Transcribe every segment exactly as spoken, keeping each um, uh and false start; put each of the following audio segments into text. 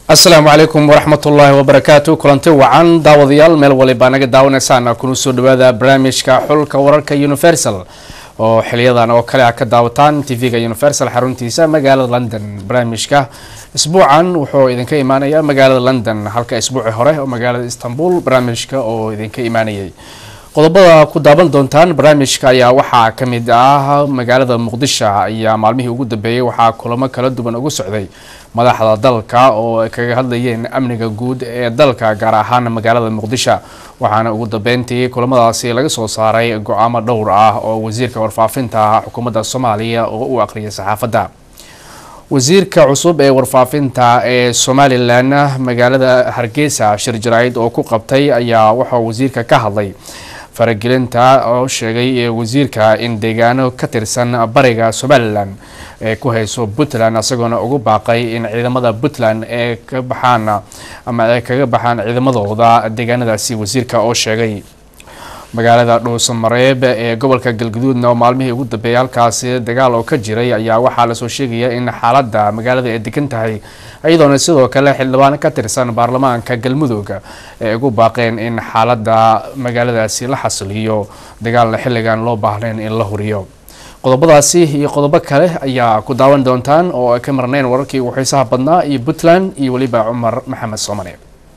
السلام عليكم ورحمة الله وبركاته. كلنتي وعن داوديال ميل وليبا naga daawanaysan kuna soo dhawaada barnaamijka xulka wararka Universal oo xiliyadan oo kale ka daawataan T V-ga Universal xaruntiisa magaalada London. barnaamijka isbuucan wuxuu idinka imaanaya magaalada London halka isbuuci hore oo magaalada Istanbul barnaamijka oo idinka imaanayay. qodobada ku daawan doontaan barnaamijka ayaa waxa kamid ah magaalada Muqdisho ayaa maalmihii ugu dambeeyay waxa kulamo kala duwan ugu socday madaxda dalka oo kaga hadlayeen amniga guud ee dalka gaar ahaan magaalada Muqdisho waxaana ugu dambeyntii kulamadaasi laga soo saaray go'aamo dhowr ah oo wasiirka warfaafinta xukuumadda Soomaaliya oo uu aqriyay saxaafadda. wasiirka cusub ee warfaafinta ee Somaliland magaalada Hargeysa shir jaraa'id oo ku qabtay ayaa waxa wasiirka ka hadlay faragelinta oo sheegay wasiirka in deegaano ka tirsan bariga Somaliland ee ku hayso Puntland asagoo ugu baaqay in ciidamada Puntland ee ka baxaan ama ay kaga baxaan ciidamadooda deegaanadaasi. wasiirka oo sheegay magaalada Dhuusamareeb ee gobolka Galgaduud oo maalmihii ugu dambeeyay halkaasi dagaal oo ka jiray ayaa waxa la soo sheegay in xaaladda magaalada ay degan tahay ayadoo sidoo kale xildhibaan ka tirsan baarlamaanka Galmudug ee ugu baaqeen in xaaladda magaaladaasi la xasiliyo dagaal xilligan loo baahneen in la huriyo. qodobadaasi iyo qodobo kale ayaa ku daawan doontaan oo ay ka marneen wararkii ugu xiisaha badnaa iyo Puntland iyo waliba Cumar Maxamed Soomane.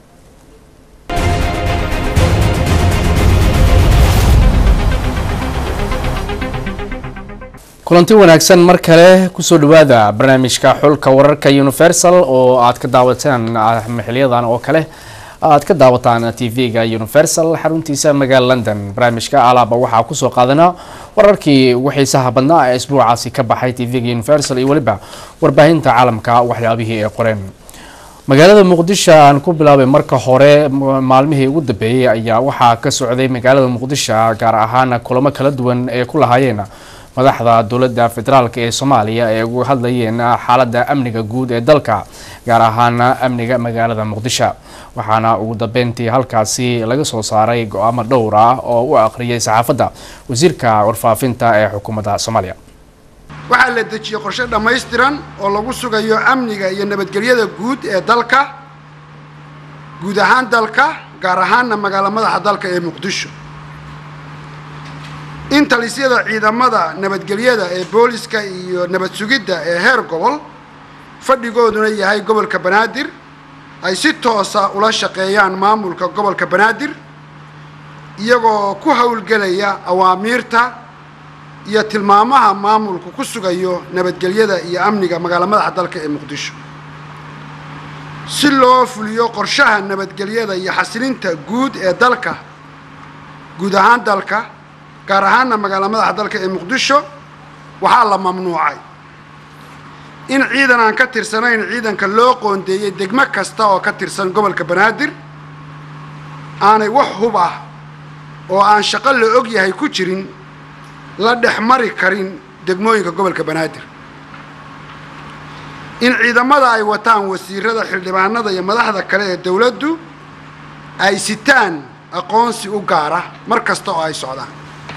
kulanti wanaagsan mar kale ku soo dhawaada barnaamijka xulka wararka Universal oo aad ka daawataan xiliyadan oo kale aad ka daawataan T V-ga Universal xaruntiisa magaalada London. barnaamijka alaaba waxa ku soo qaadanaa wararkii ugu xiisaha badnaa ee isbuucaasi ka baxay T V-ga Universal iyo waliba warbaahinta caalamka waxyaabihii ay qoreen. magaalada Muqdisho aan ku bilaabay marka hore maalmihii ugu dambeeyay ayaa waxa ka socday magaalada Muqdisho gaar ahaan kulamo kala duwan ee ku lahaayeen madaxda dawladda federaalka ee Soomaaliya ee ugu hadlayeen xaaladda amniga guud ee dalka gaar ahaan amniga magaalada Muqdisho waxaana ugu dambeyntii halkaasi laga soo saaray go'aamo dhowr ah oo uu aqriyay saxaafadda wasiirka warfaafinta ee xukuumadda Soomaaliya. waxaa la dejiyay qorshe dhammaystiran oo lagu sugayo amniga iyo nabadgelyada guud ee dalka guud ahaan dalka gaar ahaan magaalada madaxda dalka ee Muqdisho. in talisyada ciidamada nabadgelyada ee booliska iyo nabad sugidda ee heer gobol fadhigooduna yahay gobolka Banaadir ay si toos ah ula shaqeeyaan maamulka gobolka Banaadir iyagoo ku hawlgelaya awaamiirta iyo tilmaamaha maamulku ku sugayo nabadgelyada iyo amniga magaalada madaxda dalka ee Muqdisho si loo fuliyo qorshaha nabadgelyada iyo xasilinta guud ee dalka guud ahaan dalka gaar ahaan magaalada madaxda dalka ee Muqdisho waxaa la mamnuucay in ciidan aan ka tirsanayn ciidanka loo qoondeeyay degmo kasta oo ka tirsan gobolka Banaadir aanay wax hub ah oo aan shaqo la og yahay ku jirin la dhexmari karin degmooyinka gobolka Banaadir. in ciidamada ay wataan wasiirada xildhibaanada iyo madaxda kale ee dawladdu ay sitaan aqoonsi u gaar ah mar kasta oo ay socdaan.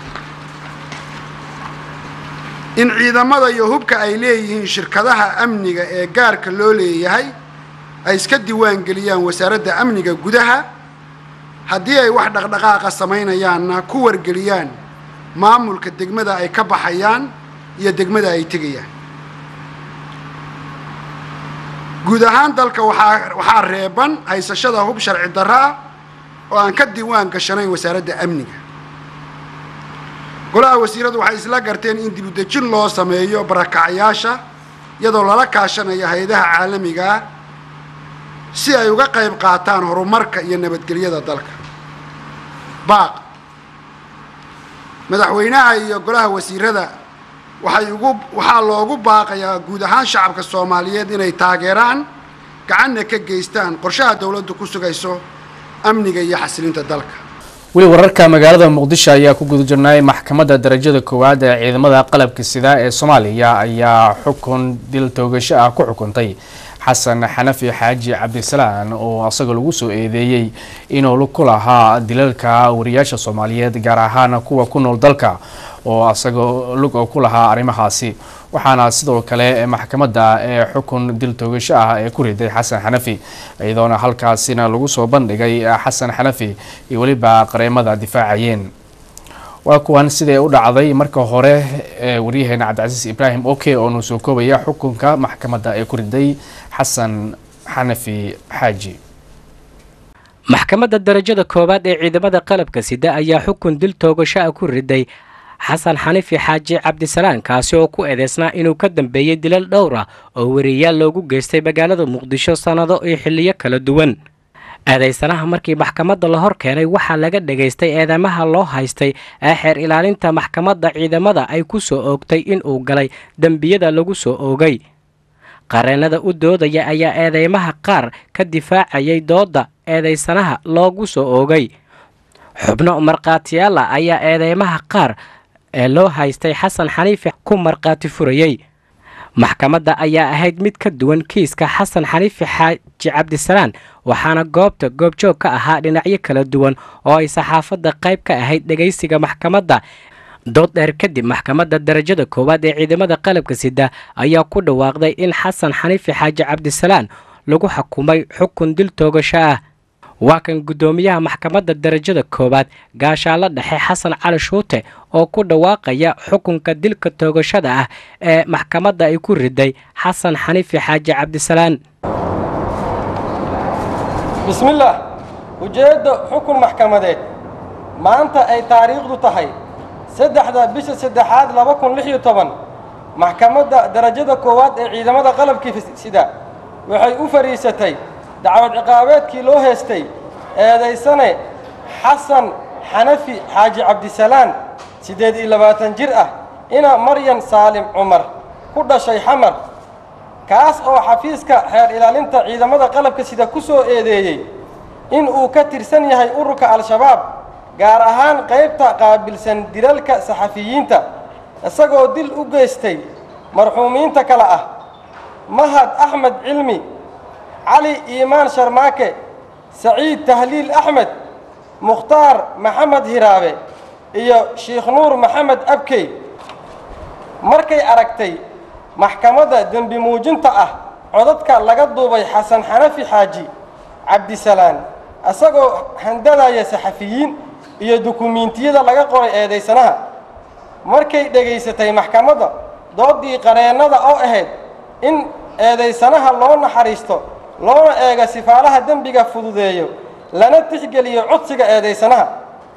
in ciidamada iyo hubka ay leeyihiin shirkadaha amniga ee gaarka loo leeyahay ay iska diiwaan geliyaan wasaaradda amniga gudaha haddii ay wax dhaqdhaqaaqa samaynayaanna ku wargeliyaan maamulka degmada ay ka baxayaan iyo degmada ay tegayaan. guud ahaan dalka waxaa waxaa reeban haysashada hub sharci darro ah oo aan ka diiwaan gashanayn wasaaradda amniga. golaha wasiiradu waxay isla garteen in dib u dejin loo sameeyo barakacayaasha iyadoo lala kaashanayo hay'adaha caalamiga ah si ay uga qayb qaataan horumarka iyo nabadgelyada dalka. baaq madaxweynaha iyo golaha wasiirada waxay ugu waxaa loogu baaqayaa guud ahaan shacabka Soomaaliyeed inay taageeraan gacanna ka geystaan qorshaha dawladdu ku sugayso amniga iyo xasilinta dalka. weli wararka magaalada Muqdisho ayaa ku guda jirnay maxkamadda darajada koowaad ee ciidamada qalabka sida ee Soomaaliya ayaa xukun dil toogasho ah ku xukuntay xasan xanafi xaaji cabdisalaan oo asaga lagu soo eedeeyay inuu ku lahaa dilalka wariyaasha Soomaaliyeed gaar ahaan kuwa ku nool dalka oo asagoo lug oo ku lahaa arrimahaasi waxaana sidoo kale maxkamadda ee xukun dil toogasho ah ee ku riday xasan xanafi iyadoona halkaasina lagu soo bandhigay xasan xanafi iyo weliba qareemada difaacayeen waa kuwan sidee u dhacday marka hore waryaheena cabdicasiis ibraahim oke oo noo soo koobaya xukunka maxkamadda ee ku riday xasan xanafi xaaji maxkamadda darajada koowaad ee ciidamada qalabka sida ayaa xukun dil toogasho ah ku riday xasan xanafi xaaji cabdisalaan kaasi oo ku eedeysnaa inuu ka dambeeyey dilal dhowr ah oo wariyayaal loogu geystay magaalada muqdisho sanado iyo xilliyo kala duwan eedeysanaha markii maxkamadda la hor keenay waxaa laga dhageystay eedamaha loo haystay ee xeer ilaalinta maxkamadda ciidamada ay ku soo oogtay inuu galay dembiyada lagu soo oogay qareennada u doodaya ayaa eedeymaha qaar ka difaacayay doodda eedeysanaha loogu soo oogay xubno markhaatiyaal ah ayaa eedeymaha qaar ee loo haystay xasan xaniifi ku markhaati furayey maxkamadda ayaa ahayd mid ka duwan kiiska xasan xaniifi xaaji cabdisalaan waxaana goobta goobjoog ka ahaa dhinacyo kala duwan oo ay saxaafadda qayb ka ahayd dhegaysiga maxkamadda dood dheer kadib maxkamadda darajada koowaad ee ciidamada qalabka sida ayaa ku dhawaaqday in xasan xaniifi xaaji cabdisalaan lagu xukumay xukun dil toogasho ah waa kan guddoomiyaha maxkamadda darajada koowaad gaashaalo dhexe xasan cali shuute oo ku dhawaaqaya xukunka dilka toogashada ah ee maxkamadda ay ku riday xasan xaniifi xaaji cabdisalaan bismillaah ujeedda xukun maxkamadeed maanta ay taariikhdu tahay saddexda bisha saddexaad laba kun lix iyo toban maxkamadda darajada koowaad ee ciidamada qalabkii sida waxay u fariisatay dacwad ciqaabeedkii loo heestay eedaysane xasan xanafi xaaji cabdisalaan siddeed iyo labaatan jir ah ina maryan saalim cumar ku dhashay xamar kaas oo xafiiska xeer ilaalinta ciidamada qalabka sida ku soo eedeeyey in uu ka tirsan yahay ururka al-shabaab gaar ahaan qaybta qaabilsan dilalka saxafiyiinta isagoo dil u geystay marxuumiinta kale ah mahad axmed cilmi cali iimaan sharmaake saciid tahliil axmed mukhtaar maxamed hiraabe iyo sheekh nuur maxamed abkey markay aragtay maxkamadda dembi muujinta ah codadka laga duubay xasan xanafi xaaji cabdisalaan isagoo handadaya saxafiyiin iyo dukumiintiyada laga qoray eedaysanaha markay dhegaysatay maxkamadda doodii qareennada oo ahayd in eedaysanaha loo naxariisto loona eega sifaalaha dembiga fududeeyo lana tixgeliyo codsiga eedaysanaha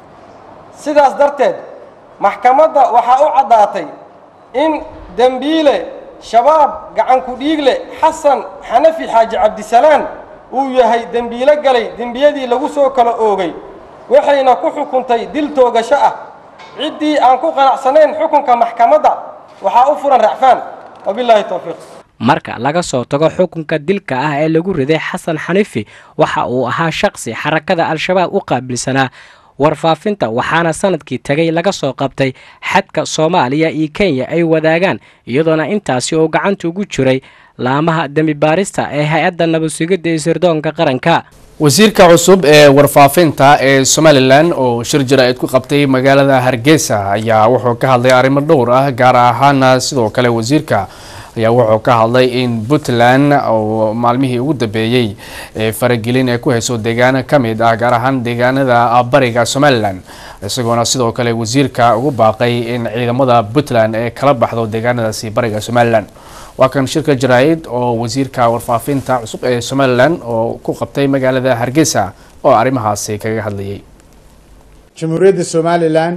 sidaas darteed maxkamadda waxaa u caddaatay in dembiile shabaab gacanku dhiigle xasan xanafi xaaji cabdisalaan uu yahay dembiilo galay dembiyadii lagu soo kala oogay waxayna ku xukuntay dil toogasho ah ciddii aan ku qanacsanayn xukunka maxkamadda waxaa u furan racfaan wabilaahi towfiiq marka laga soo tago xukunka dilka ah ee lagu riday xasan xaniifi waxa uu ahaa shaqsi xarakada al-shabaab u qaabilsanaa warfaafinta waxaana sanadkii tagay laga soo qabtay xadka soomaaliya iyo kenya ay wadaagaan iyadoona intaasi uu gacanta ugu jiray laamaha dembi baarista ee hay-adda nabadsugidda iyo sirdoonka qaranka wasiirka cusub ee warfaafinta ee somalilan oo shir jaraa'id ku qabtay magaalada hargeysa ayaa wuxuu ka hadlay arrimo dhowr ah gaar ahaana sidoo kale wasiirka ayaa wuxuu ka hadlay in Puntland oo maalmihii ugu dambeeyay ee faragelin ay ku hayso deegaano kamid ah gaar ahaan deegaanada bariga Somaliland isagoona sidoo kale wasiirka ugu baaqay in ciidamada Puntland ay kala baxdo deegaanadaasi bariga Somaliland waa kan shirka jaraa'id oo wasiirka warfaafinta cusub ee Somaliland oo ku qabtay magaalada Hargeysa oo arrimahaasi kaga hadlayay Jamhuuriyadda Somaliland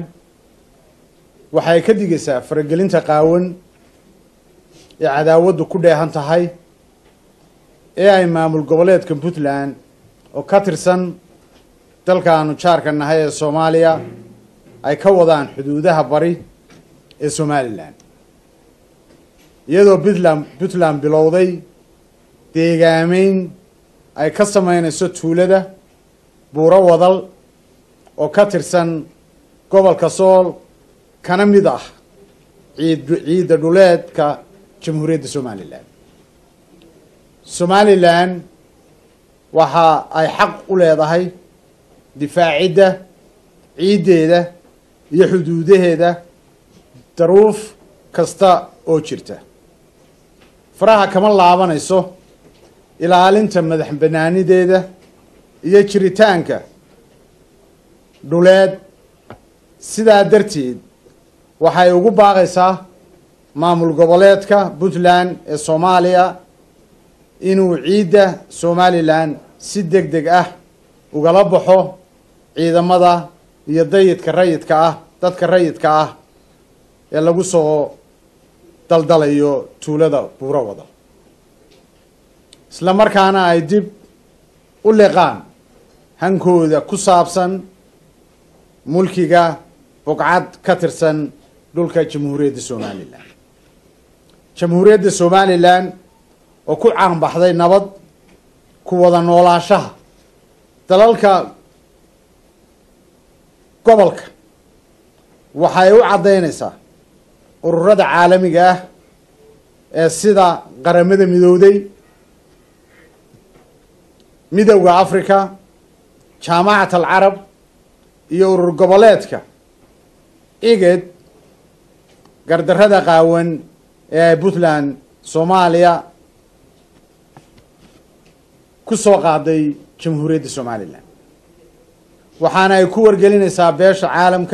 waxay ka digaysaa faragelinta qaawan ee cadaawadu ku dheehan tahay ee ay maamul goboleedka Puntland oo ka tirsan dalkaanu jaarka nahay ee Soomaaliya ay ka wadaan xuduudaha bari ee Somaliland iyadoo Puntland Puntland bilowday deegaameyn ay ka sameynayso tuulada buuro wadal oo ka tirsan gobolka Sool kana mid ah ciid ciida dhuleedka Jamhuuriyadda Somaliland Somaliland waxa ay xaq u leedahay difaacidda ciideeda iyo xuduudaheeda daruuf kasta oo jirta faraha kama laabanayso ilaalinta madax banaanideeda iyo jiritaanka dhuleed sidaa darteed waxay ugu baaqaysaa maamul goboleedka Puntland ee Soomaaliya inuu ciidda Somaliland si degdeg ah ugala baxo ciidamada iyo dayidka rayidka ah dadka rayidka ah ee lagu soo daldalayo tuulada Buurawada isla markaana ay dib u leeqaan hankooda ku saabsan mulkiga buqcad ka tirsan dhulka Jamhuuriyadda Somaliland Jamhuuriyadda Somaliland oo ku caan baxday nabad ku wada noolaanshaha dalalka gobolka waxay u cadeynaysaa ururada caalamiga ah ee sida qaramada midowday midowga Afrika jaamacada al-Arab iyo urur goboleedka igad gardarrada qaawan ee Puntland Soomaaliya ku soo qaaday Jamhuuriyadda Somaliland waxaana ay ku wargelinaysaa beesha caalamka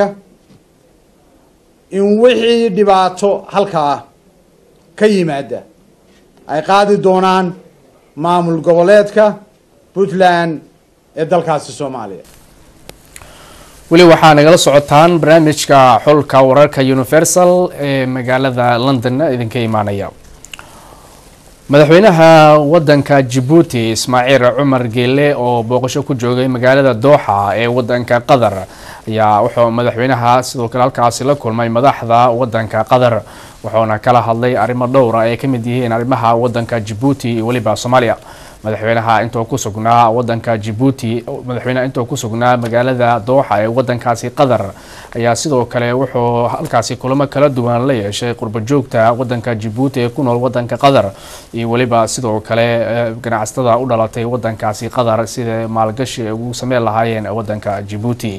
in wixii dhibaato halkaa ka yimaada ay qaadi doonaan maamul goboleedka Puntland ee dalkaasi Soomaaliya weli waxaa nagala socotaan barnaamijka xulka wararka Universal ee magaalada London idinka imaanaya madaxweynaha wadanka Djibouti Ismaaciil Cumar Geele oo booqasho ku joogay magaalada Doha ee wadanka Qatar ayaa wuxuu madaxweynaha sidoo kale halkaas la kulmay madaxda wadanka Qatar wuxuuna kala hadlay arrimo dhowr ah ay ka mid yihiin arrimaha wadanka Djibouti iyo waliba Soomaaliya madaxweynaha intuu ku sugnaa wadanka Djibouti madaxweynaha intuu ku sugnaa magaalada Doha ee wadankaasi Qatar ayaa sidoo kale wuxuu halkaasi kulamo kala duwan la yeeshay qurbo joogta wadanka Djibouti ee ku nool wadanka Qatar iyo waliba sidoo kale ganacsatada u dhalatay wadankaasi Qatar sida maalgashi ugu sameeyay lahaayeen wadanka Djibouti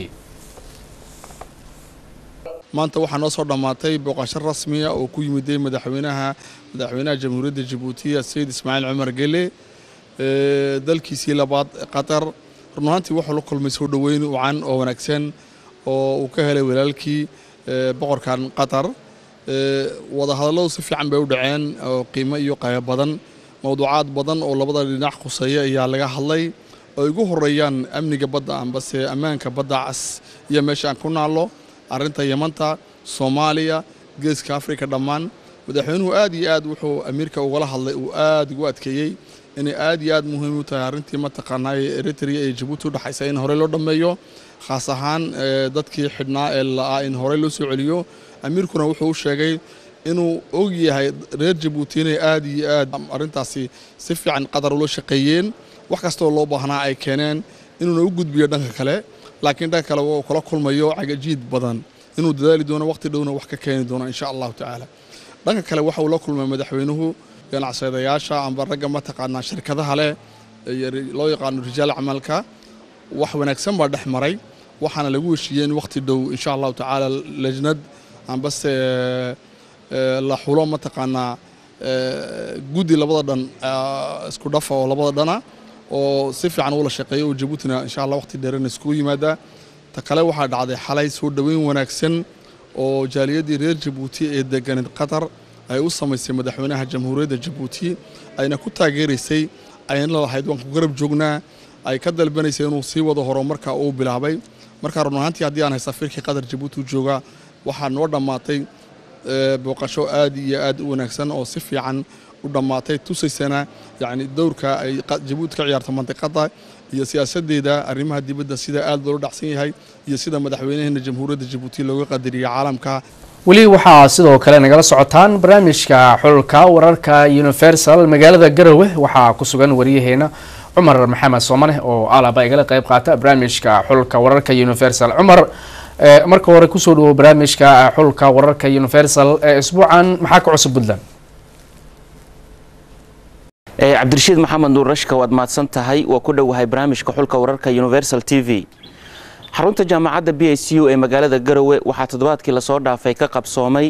maanta waxaa noo soo dhamaatay booqasho rasmi ah oo ku yimid madaxweynaha madaxweynaha Jamhuuriyadda Djibouti Sayid Ismaaciil Cumar Geele ee dalkiisii labaad Qatar runaantii wuxuu la kulmay soo dhaweyn wacan oo wanaagsan oo uu ka helay walaalkii boqorkan Qatar wada hadaladu si fiican bay u dhaceen oo qiimo iyo qayb badan mowduucaad badan oo labada dhinac quseeya ayaa laga hadlay oo ugu horeeyaan amniga badda ambase ammaanka badda cas iyo meesha aan ku naalo arrinta Yamanta Soomaaliya geeska Afrika dhammaan madaxweynuhu aad iyo aad wuxuu amiirka uga hadlay uu aad ugu adkeeyay in aad iyo aad muhiim u tahay arrintii mataqaanay Eritrea iyo Djibouti u dhaxaysa in hore loo dhameeyo khaas ahaan dadkii xidhnaa ee la in hore loo soo celiyo amiirkuna wuxuu sheegay inuu og yahay reer Djibouti inay aad iyo aad arrintaasi si fiican Qatar loo shaqeeyeen wax kasta oo loo baahnaa ay keeneen inuu u gudbiyo dhanka kale laakiin dhanka kale uu kala kulmayo cagajiid badan inuu dadaali doono waqti dhowna wax ka keeni doono insha Allah ta'ala dhanka kale waxa uu la kulmay madaxweynuhu ganacsadayaasha amba ragga mataqaanaa shirkadaha leh loo yaqaan rijaal amalka wax wanaagsan baa dhaxmaray waxaana lagu heshiiyeen waqti dhow insha Allah ta'ala lajnad amba se la xulo mataqaanaa gudi labada dhan isku dhafa oo labada dhana oo si fiican ula shaqeeyo Djibouti insha Allah waqti dheer isku yimaada ta kale waxa dhacday xalay soo dhaweyn wanaagsan oo jaaliyadii reer Djibouti ee degan Qatar ay u sameysay madaxweynaha Jamhuuriyadda Djibouti ayna ku taageerisay ayna lahayd waan ku garab joognaa ay ka dalbanaysay inuu sii wado horumarka uu bilaabay marka runaantii hadii aan safiirkii Qatar Djibouti jooga waxa noo dhamaatay booqasho aad iyo aad u wanaagsan oo si fiican u dhamaatay tusaysana yaani doorka ay Djibouti ka ciyaarto mantiqada iyo siyaasadeeda arrimaha dibadda sida aad loo dhacsan yahay iyo sida madaxweynaha Jamhuuriyadda Djibouti looga qadariyo caalamka weli waxaa sidoo kale nagala socotaan barnaamijka xulka wararka Universal magaalada Garowe waxaa ku sugan wariyaheena Cumar Maxamed Soomane oo alaba igala qayb qaata barnaamijka xulka wararka Universal Cumar marka hore ku soo dhawo barnaamijka xulka wararka Universal ee isbuucan maxaa ka cusub Puntland ee Cabdirashiid Maxamed Nuur Rashka waad maadsan tahay oo ku dhawahay barnaamijka xulka wararka Universal T V xarunta jaamacadda B S U ee magaalada Garowe waxaa toddobaadkii la soo dhaafay ka qabsoomay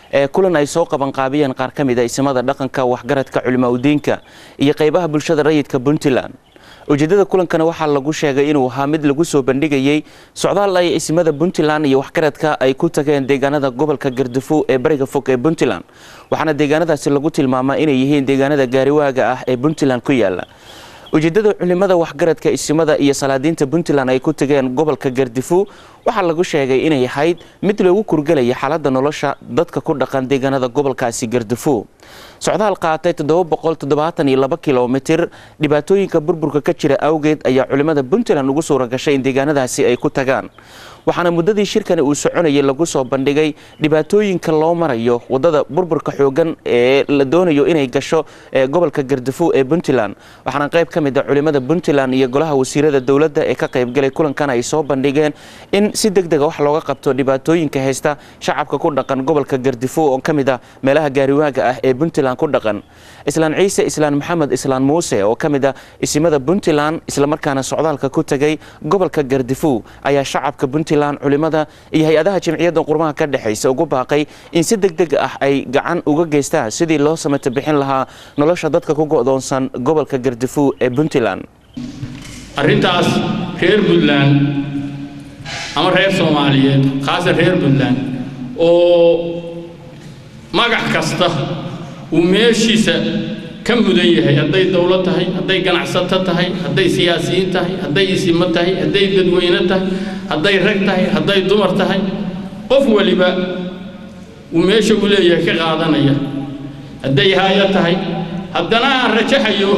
kulan ay soo qaban qaabiyeen qaar ka mid ah isimada dhaqanka waxgaradka culimaa udiinka iyo qaybaha bulshada rayidka Puntland. ujeedada kulankana waxaa lagu sheegay inuu ahaa mid lagu soo bandhigayay socdaal ay isimada Puntland iyo waxgaradka ay ku tageen deegaanada gobolka Gaardafuu ee bariga fog ee Puntland, waxaana deegaanadaasi lagu tilmaamaa inay yihiin deegaanada gaariwaaga ah ee Puntland ku yaala. ujeedada culimada waxgaradka isimada iyo salaadiinta Puntland ay ku tageen gobolka Gaardafuu waxaa lagu sheegay inay ahayd mid lagu kurgalaya xaaladda nolosha dadka ku dhaqan deegaanada gobolkaasi Gaardafuu. socdaal qaatay toddoba boqol toddobaatan iyo laba kiiloomitir dhibaatooyinka burburka ka jira awgeed ayaa culimada Puntland ugu soo ragashay in deegaanadaasi ay ku tagaan, waxaana muddadii shirkan uu soconayay lagu soo bandhigay dhibaatooyinka loo marayo wadada burburka xoogan ee la doonayo inay gasho gobolka Gaardafuu ee Puntland. waxaana qayb ka mid ah culimada Puntland iyo golaha wasiirada dawladda ee ka qayb galay kulankan ay soo bandhigeen in si degdeg ah wax looga qabto dhibaatooyinka haysta shacabka ku dhaqan gobolka Gaardafuu oo ka mid ah meelaha gaariwaaga ah ee Puntland ku dhaqan. islaan ciise islaan maxamed islaan muuse oo ka mid ah isimada Puntland isla markaana socdaalka ku tagay gobolka Gaardafuu ayaa shacabka Puntland culimada iyo hay'adaha jamciyadda qurmaha ka dhaxaysa ugu baaqay in si degdeg ah ay gacan uga geystaan sidii loo samata bixin lahaa nolosha dadka ku go'doonsan gobolka Gaardafuu ee Puntland. arrintaas reer Puntland ama reer Soomaaliyeed khaasan reer Puntland oo magac kasta uu meeshiisa ka mudan yahay, hadday dawlad tahay, hadday ganacsato tahay, hadday siyaasiyiin tahay, hadday isimo tahay, hadday dadweyne tahay, hadday rag tahay, hadday dumar tahay, qof waliba uu meesha u leeyahay ka qaadanaya. hadday haaya tahay haddana aan rajaxayo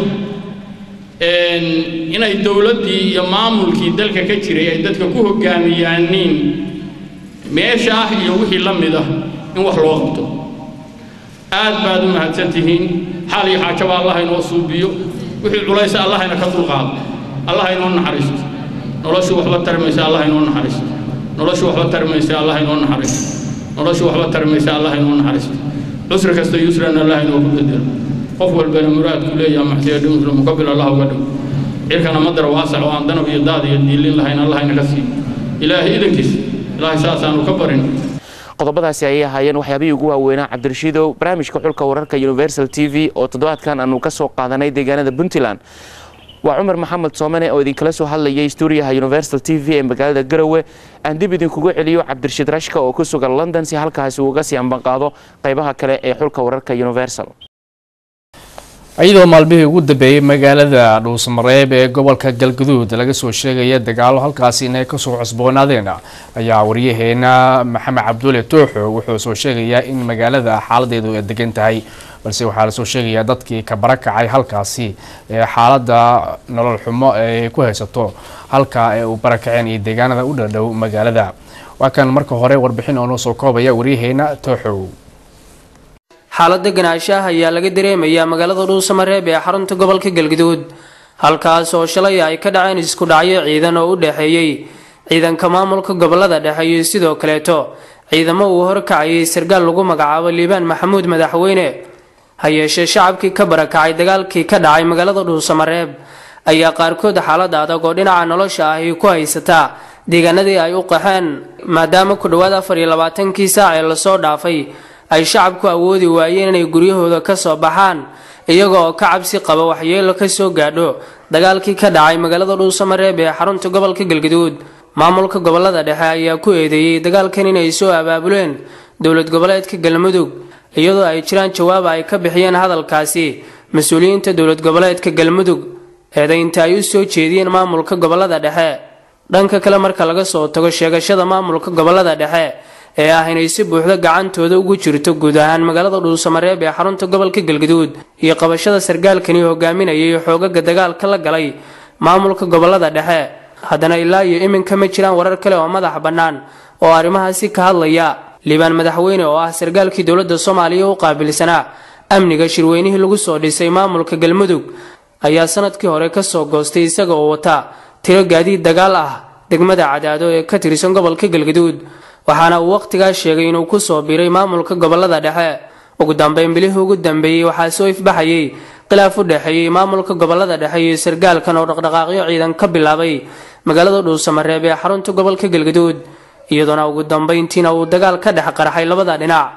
inay dawladdii iyo maamulkii dalka ka jiray ay dadka ku hogaamiyaaniin meesha ah iyo wixii la mid ah in wax loo qabto. aad baad u mahadsantihiin. xaal iyo xaajaba allah inoo suubiyo, wixii culaysa allah ina ka dulqaado, allah inoo naxariisto. noloshu waxba tarmaysa allah inoo naxariisto, noloshu waxba tarmaysa allah inoo naxariisto, noloshu waxba tarmaysa allah inoo naxariisto. cusri kasta yusran allah inoo ku bedelo, qof walbana muraadku leeyahay maxsiya dhimro muqabil allah uga dhigo. cirkana madar waasac oo aan danab iyo daad iyo diilin lahayn allah ina ka siiyo. ilaahay idankiisa ilaahay saasaanu ka barin. qodobadaasi ayay ahaayeen waxyaabihii ugu waaweynaa cabdirashiidow barnaamijka xulka wararka Universal T V oo toddobaadkan aanu ka soo qaadanay deegaanada Puntland. waa Cumar Maxamed Soomane oo idinkala soo hadlayay stuudiyaha Universal T V ee magaalada Garowe. aan dib idinkugu celiyo Cabdirashiid Rashka oo ku sugan London si halkaasi uga sii ambanqaado qaybaha kale ee xulka wararka Universal. ayadoo maalmihii ugu dambeeyay magaalada Dhuusamareeb ee gobolka Galgaduud laga soo sheegay dagaalo halkaasi inay ka soo cusboonaadeen ayaa wariyaheena Maxamed Cabdulle Tooxo wuxuu soo sheegayaa in magaalada xaaladeedu ay degan tahay, balse waxaa la soo sheegayaa dadkii ka barakacay halkaasi ee xaaladda nolol xumo ay ku haysato halka ay u barakaceen iyo deegaanada u dhadhow magaalada. waa kan marka hore warbixin oo noo soo koobaya wariyaheena Tooxo. xaaladda ganaanshaha ayaa laga dareemayaa magaalada Dhuusamareeb ee xarunta gobolka Galgaduud, halkaas oo shalay ay ka dhaceen isku dhacyo ciidan oo u dhaxeeyay ciidanka maamulka gobolada dhexe iyo sidoo kaleeto ciidamo uu horkacayay sargaal lagu magacaabo Liibaan Maxamuud Madaxweyne. hayeeshee shacabkii ka barakacay dagaalkii ka dhacay magaalada Dhuusamareeb ayaa qaarkood xaalad adag oo dhinaca nolosha ah ay ku haysataa deegaanadii ay u qaxeen, maadaama ku dhawaad afar iyo labaatankii saac ee lasoo dhaafay ay shacabku awoodi waayeen inay guryahooda ka soo baxaan iyagoo ka cabsi qaba waxyeelo ka soo gaadho dagaalkii ka dhacay magaalada Dhuusamareeb ee xarunta gobolka Galgaduud. maamulka gobolada dhexe ayaa ku eedeeyay dagaalkan inay soo abaabuleen dowlad goboleedka Galmudug, iyadoo ay jiraan jawaab ay ka bixiyeen hadalkaasi mas'uuliyiinta dowlad goboleedka Galmudug eedaynta ay u soo jeediyeen maamulka gobolada dhexe. dhanka kale marka laga soo tago sheegashada maamulka gobolada dhexe ee ah inay si buuxda gacantooda ugu jirto guud ahaan magaalada Dhuusamareeb ee xarunta gobolka Galgaduud iyo qabashada sargaalkani hogaaminayay xoogaga dagaalka la galay maamulka gobolada dhexe, haddana ilaa iyo iminka ma jiraan warar kale oo madax bannaan oo arrimahaasi ka hadlaya. Liibaan Madaxweyne oo ah sargaalkii dowladda Soomaaliya u qaabilsanaa amniga shirweynihii lagu soo dhisay maamulka Galmudug ayaa sanadkii hore ka soo goostay isaga oo wata tiro gaadiid dagaal ah degmada Cadaado ee ka tirsan gobolka Galgaduud, waxaana uu waqtigaas sheegay inuu ku soo biiray maamulka gobolada dhexe. ugu dambeyn bilihii ugu dambeeyay waxaa soo ifbaxayay khilaaf u dhaxeeyay maamulka gobolada dhexe iyo sargaalkan oo dhaqdhaqaaqyo ciidan ka bilaabay magaalada Dhuusamareeb ee xarunta gobolka Galgaduud, iyadoona ugu dambeyntiina uu dagaal ka dhex qarxay labada dhinac.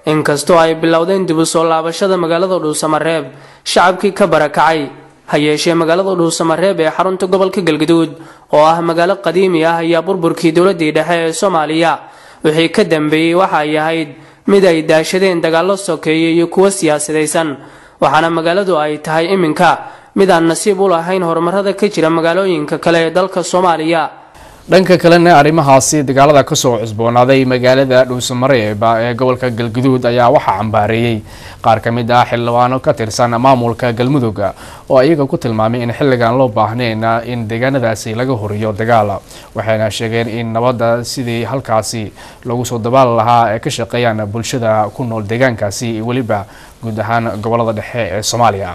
inkastoo ay bilowdeen dib u soo laabashada magaalada dhuusamareeb shacabkii ka barakacay ha yeeshee magaalada dhuusamareeb ee xarunta gobolka galgaduud oo ah magaalo qadiimi ah ayaa burburkii dowladii dhexe ee soomaaliya wixii ka dambeeyey waxa ay ahayd mid ay daashadeen dagaallo sokeeye iyo kuwa siyaasadaysan waxaana magaaladu ay tahay iminka mid aan nasiib u lahayn horumarada ka jira magaalooyinka kale ee dalka soomaaliya. dhanka kalena arrimahaasi dagaalada ka soo cusboonaaday magaalada dhuusamareeb ee gobolka galgaduud ayaa waxaa cambaareeyay qaar ka mid ah xildhibaano ka tirsan maamulka galmudug oo iyaga ku tilmaamay in xilligan loo baahnayn in deegaanadaasi laga horiyo dagaal waxayna sheegeen in nabadda sidii halkaasi lagu soo dabaal lahaa ay ka shaqeeyaan bulshada ku nool deegaankaasi iyo weliba guud ahaan gobolada dhexe ee Soomaaliya.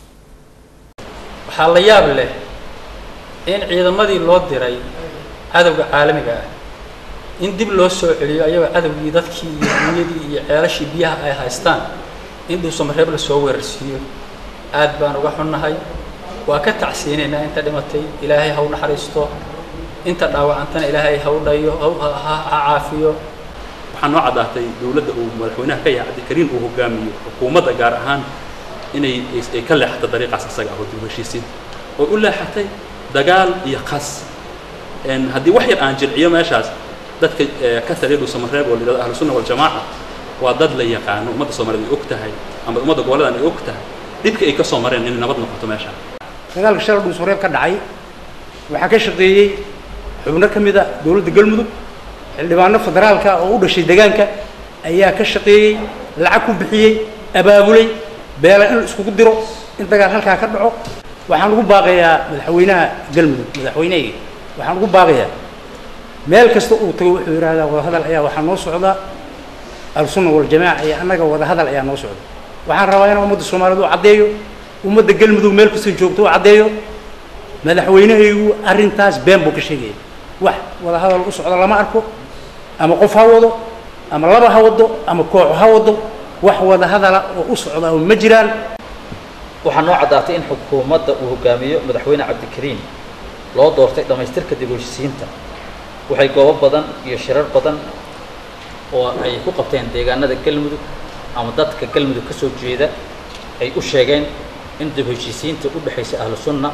waxaa la yaab leh in ciidamadii loo diray cadawga caalamiga ah in dib loo soo celiyo ayagoo cadawgii dadkii iyo dunyadii iyo ceelashii biyaha ay haystaan in dhuusamareeb la soo weerarsiiyo aad baan uga xunnahay waa ka tacsiinaynaa inta dhimatay ilaahay ha u naxariisto inta dhaawacantana ilaahay ha u dhayo ha caafiyo. waxaan noo caddaatay dowladda uu madaxweynaha ka yahay cabdikariin uu hogaamiyo xukuumadda gaar ahaan inay ay ka leexato dariiqaas isaga ah oo dib u heshiisiin oo u leexatay dagaal iyo qas haddii wax yar aan jilciyo meeshaas dadka ka taliya dhuusamareeb oo lidhahdo ahlu sunna wal jamaaca waa dad la yaqaano ummadda Soomaaliyeed ay og tahay ama ummadda gobolladan ay og tahay dhibka ay ka soo mareen in nabad noqoto meesha. dagaalka shalay dhuusamareeb ka dhacay waxaa ka shaqeeyay xubno ka mid ah dowladda galmudug xildhibaano federaalka oo u dhashay deegaanka ayaa ka shaqeeyay lacag ku bixiyay abaabulay beela in isku diro in dagaal halkaa ka dhaco. waxaan ugu baaqayaa madaxweynaha galmudug madaxweynaha waxaan ugu baaqayaa meel kasta uu tago wuxuu yiraahdaa wada hadal ayaa waxaa noo socda al-sunna wal jamaaca iyo annaga wada hadal ayaa noo socda. waxaan rabaa in ummadda Soomaaliyeed uu cadeeyo ummadda galmudug meel kasta joogto uu cadeeyo madaxweynaha arrintaas been buu ka sheegay wax wada hadal u socda lama arko ama qof ha wado ama laba ha wado ama koox ha wado wax wada hadal oo u socda oo ma jiraan. waxaa noo caddaatay in xukuumadda uu hogaamiyo madaxweyne cabdikariin loo doortay dhamaystirka dib u heshiisiinta waxay goobo badan iyo shirar badan oo ay ku qabteen deegaanada galmudug ama dadka galmudug ka soo jeeda ay u sheegeen in dib u heshiisiinta u dhaxaysa ahlu sunna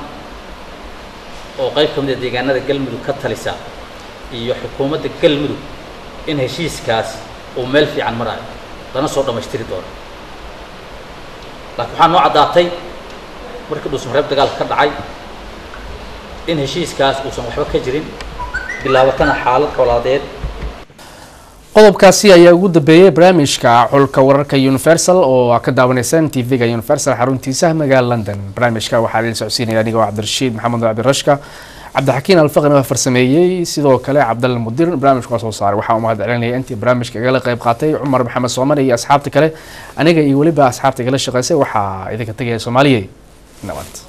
oo qayb ka mid ah deegaanada galmudug ka talisa iyo xukuumadda galmudug in heshiiskaas uu meel fiican marayo lana soo dhamaystiri doono. laakiin waxaa noo caddaatay markii dhuusamareeb dagaalka ka dhacay in heshiiskaas uusan waxba ka jirin bilaabatana xaalad colaadeed. qodobkaasi ayaa ugu dambeeyay barnaamijka xulka wararka Universal oo ka daawaneysaan T V-ga Universal xaruntiisa magaalada London. barnaamijka waxaa la socodsiinaya aniga Cabdirashiid Maxamed Cabdirashka cabdixakiin alfaqni waa farsameeyay sidoo kale Cabdalla Mudir barnaamijka soo saaray waxaa u mahad celinaya intii barnaamijka igala qayb qaatay Cumar Maxamed Soomaali iyo asxaabta kale aniga iyo waliba asxaabta kale shaqeysay waxaa idinka tagay Soomaaliyeed nabad.